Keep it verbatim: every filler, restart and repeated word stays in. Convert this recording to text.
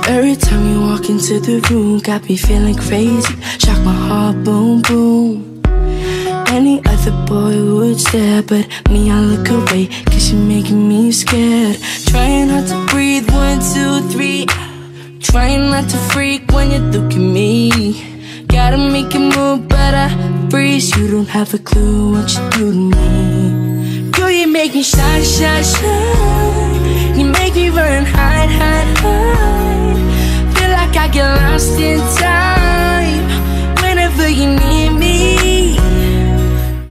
Every time you walk into the room, got me feeling crazy. Shock my heart, boom, boom. Any other boy would stare, but me, I look away, cause you're making me scared. Trying not to breathe, one, two, three. Trying not to freak when you look at me. Gotta make it move, but I freeze. You don't have a clue what you do to me. Girl, you make me shine, shine, shine. You make me